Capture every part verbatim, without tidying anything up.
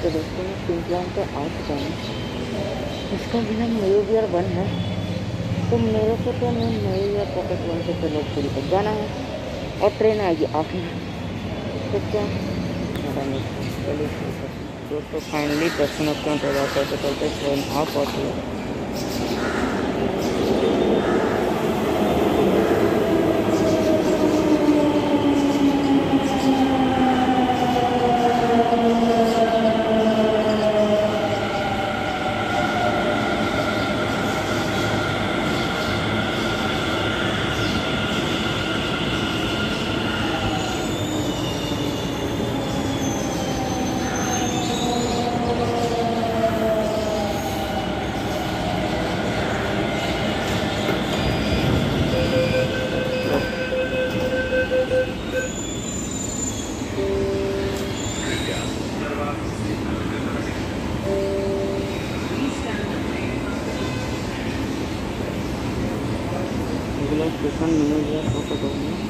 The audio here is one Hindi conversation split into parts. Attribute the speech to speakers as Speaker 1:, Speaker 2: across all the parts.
Speaker 1: तो दोस्तों मैं क्वींसलैंड पे आ चुका हूँ। इसका भी नाम मयूविहार वन है। तो मेरे को तो मैं मयूविहार पॉकेट वन से जलोकपुरी तक जाना है और ट्रेन आएगी आठ में। तो क्या चलिए दोस्तों फाइनली दस मिनट का इंतजार करते करते ट्रेन आ पहुँची है। अगला स्टेशन मयूविहार पॉकेट वन है।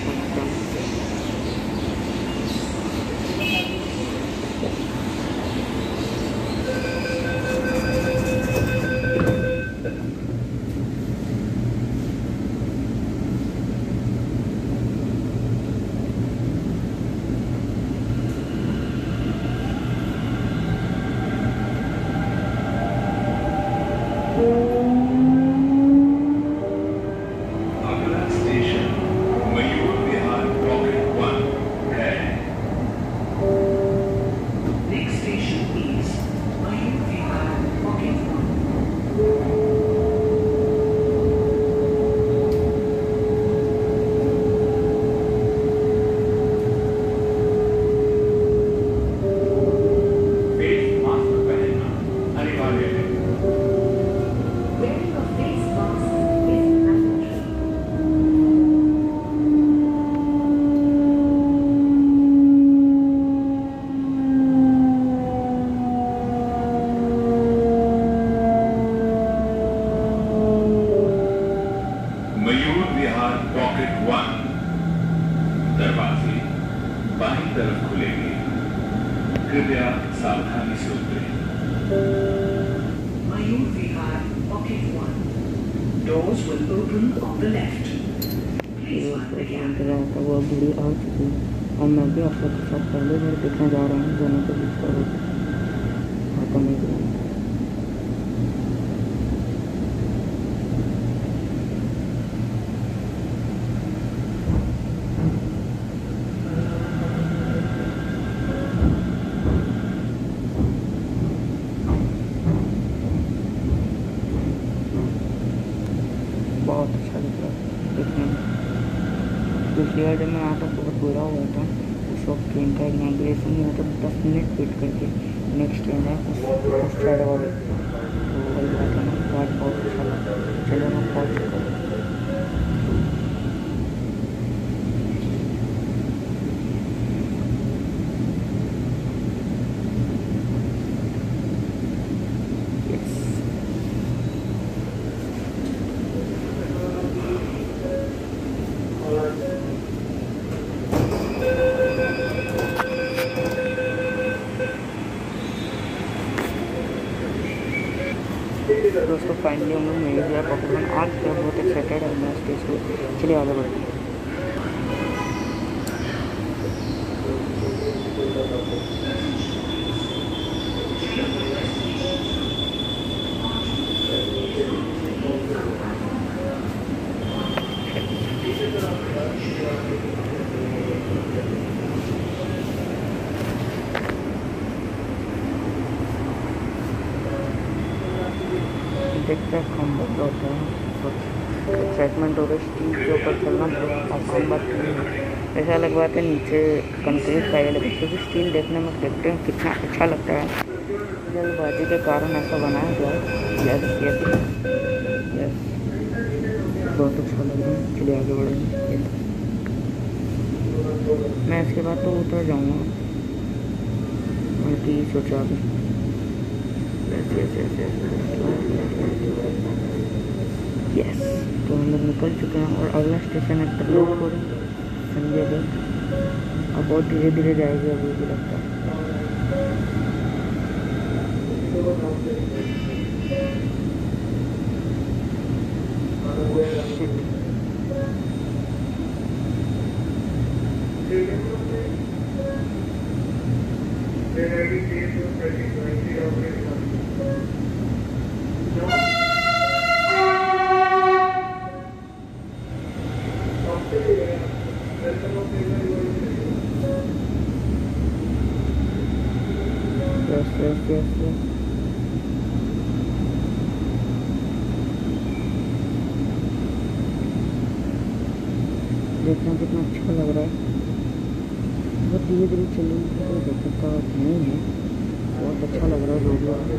Speaker 2: मयूविहार पॉकेट वन दरवाजे बाईं तरफ खुलेंगे, कृपया सावधानी से उतरें।
Speaker 3: Mayur Vihar pocket one doors will open on the left. Please mind the gap.
Speaker 1: वो बुरी आ चुकी है और मैं भी आप सबके साथ पहले बार देखने जा रहा हूँ दोनों के बीच का रोड आता नहीं गया। बहुत अच्छा दिख रहा है देखने में। पिछली बार जब मैं यहाँ पर बहुत बुरा हुआ था उस वक्त ट्रेन का इनाग्रेशन हुआ था, दस मिनट वेट करके नेक्स्ट ट्रेन है उस उस साइड वाले। तो वही बात है ना, बात बहुत अच्छा लगा। चलो मैं पहुँच चुका हूँ। दोस्तों फाइनली हम लोग मयूविहार पॉकेट वन आ चुके हैं। बहुत एक्साइटेड है मैं स्टेज को। चलिए आगे बढ़ते हैं। देखते हैं कम बदला होता है। एक्साइटमेंट हो रही है स्टील के ऊपर चलना बहुत आसान बात नहीं है। ऐसा लग बात है नीचे कंक्रीट पाए लगे क्योंकि स्टील देखने में देखते हैं कितना अच्छा लगता है। जल्दबाजी के कारण ऐसा बनाया गया है। यस यस यस बहुत अच्छा लग रहा है। चलिए आगे बढ़ेंगे। मैं इसके बाद तो उतर जाऊँगा, मैं तो यही सोचा अभी। यस तो हम लोग निकल चुके हैं और अगला स्टेशन है त्रिलोकपुर संजय गांधी। अब बहुत धीरे धीरे जाएगी अभी भी लगता है। Yes, yes, yes, yes. देखना कितना अच्छा लग रहा है। बहुत धीरे धीरे चलेंगे तो दिक्कत का नहीं है, बहुत अच्छा लग रहा है जो भी।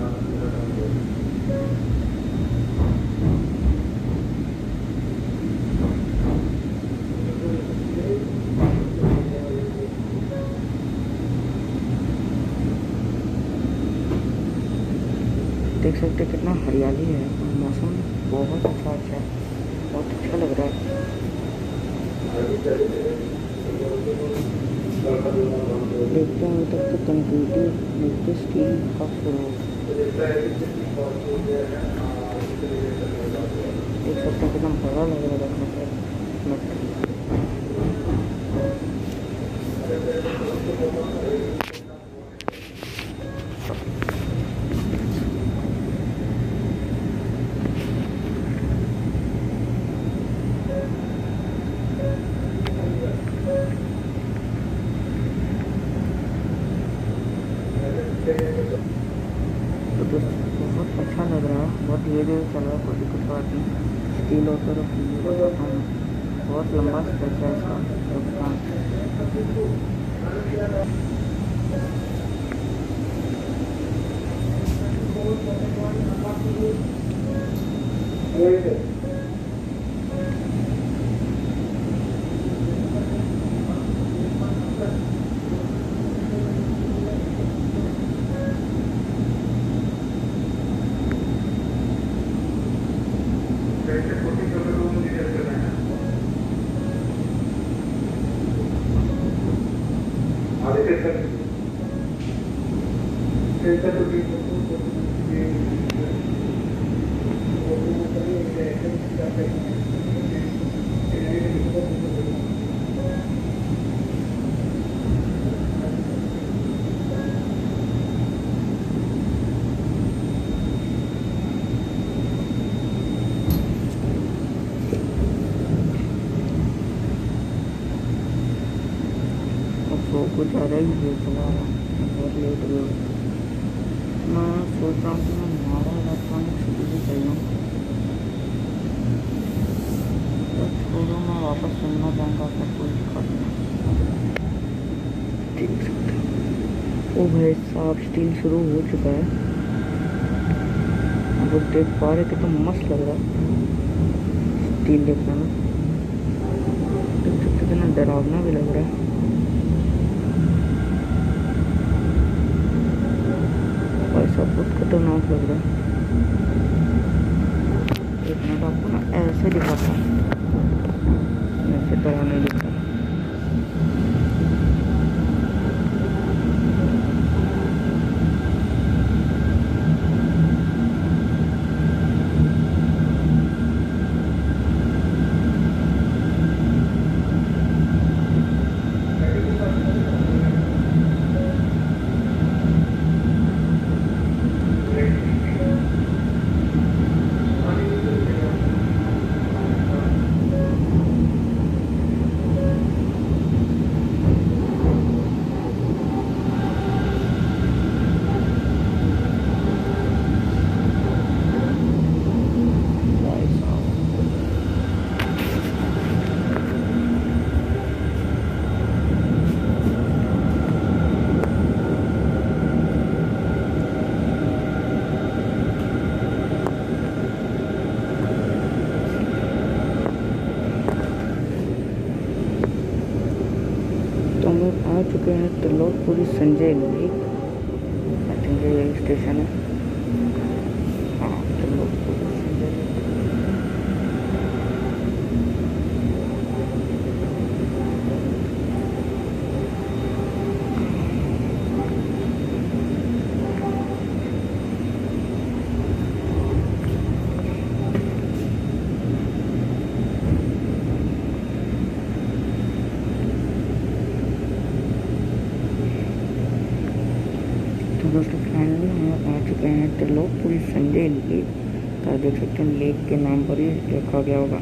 Speaker 1: देख सकते हैं कितना हरियाली है, मौसम बहुत अच्छा अच्छा है, बहुत अच्छा लग रहा है। देखते हैं तब तक कंक्रीटी मिलते स्टील का शुरू। देख सकते हैं कितना बड़ा लग रहा है देखने पर। तो दोस्तों बहुत अच्छा लग रहा है, बहुत धीरे धीरे चल रहा है, कोई दिक्कत बात नहीं। स्टील होता तो बताता हूँ, बहुत लंबा स्ट्रेच है इसका। तो कुछ ज़्यादा ही देर चला रहा हूँ, बहुत लेट हो गया। मैं सोच रहा हूँ कि मैं हमारा इलेक्ट्रॉनिक सिटी से चल जाऊँ, तो छोड़ो मैं वापस सुनना चाहूँगा अपना कोई दिक्कत नहीं। ठीक सकते ओ भाई साहब, स्टील शुरू हो चुका है। आप लोग देख पा रहे कितना मस्त लग रहा है स्टील देखने में। देख सकते कितना डरावना भी लग रहा है। ऐसा बहुत खतरनाक लग रहा है। एक मिनट आपको ना ऐसे दिखाता हूँ, ऐसे तो नहीं दिखता। तो हम लोग आ चुके हैं Trilokpuri Sanjay Lake. I think यही स्टेशन है। हाँ, त्रिलोकपुरी संजय लेक। दोस्तों फाइनली हम आ चुके हैं त्रिलोकपुरी संजय लेक। तो देख सकते हैं लेक के नाम पर ही रखा गया होगा।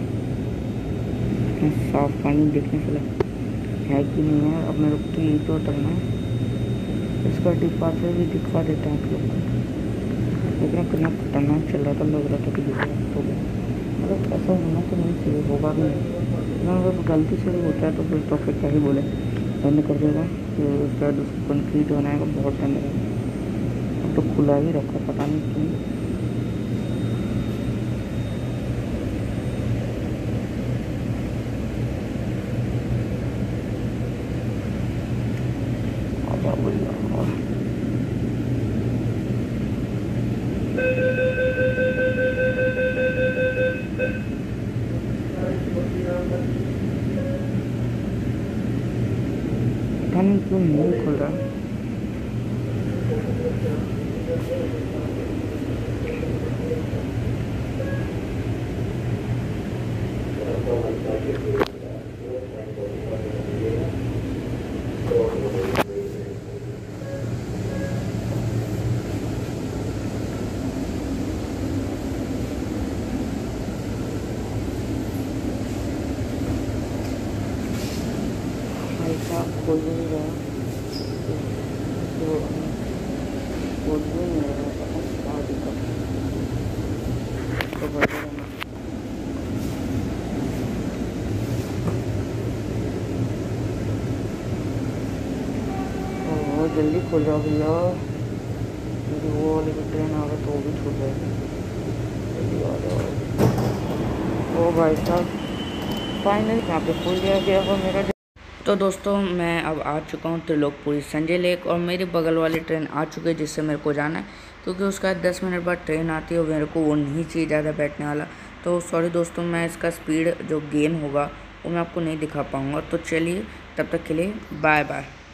Speaker 1: साफ पानी देखने से लग है कि नहीं है। अब मेरे को यही तो उतरना है। इसका डिपार्चर भी दिखा देता है आप लोग को। लेकिन कितना खतरनाक चल रहा था, लग रहा था कि तो मतलब ऐसा होना तो नहीं चाहिए, होगा भी नहीं। अगर गलती से भी होता है तो फिर तो फिर क्या ही बोले, बंद कर देगा। फिर उसके बाद उसको कंक्रीट बनाएगा, बहुत टाइम लगेगा। अब तो खुला ही रखा, पता नहीं क्यों। पता नहीं क्यों नहीं खुल रहा। ऐसा खोल भी नहीं रहा, तो खोल भी नहीं रहा, पता नहीं क्या दिक्कत तो बढ़ रहा। और जल्दी खोल जाओ भैया, मेरी वो वाली ट्रेन आ गई तो वो भी छूट जाएगी। जल्दी आ जाओ। ओ भाई साहब फाइनली यहाँ पे खोल दिया गया वो मेरा। तो दोस्तों मैं अब आ चुका हूँ त्रिलोकपुरी संजय लेक, और मेरी बगल वाली ट्रेन आ चुकी है जिससे मेरे को जाना है, क्योंकि उसका दस मिनट बाद ट्रेन आती है और मेरे को वो नहीं चाहिए ज़्यादा बैठने वाला। तो सॉरी दोस्तों, मैं इसका स्पीड जो गेन होगा वो मैं आपको नहीं दिखा पाऊँगा। तो चलिए तब तक के लिए बाय बाय।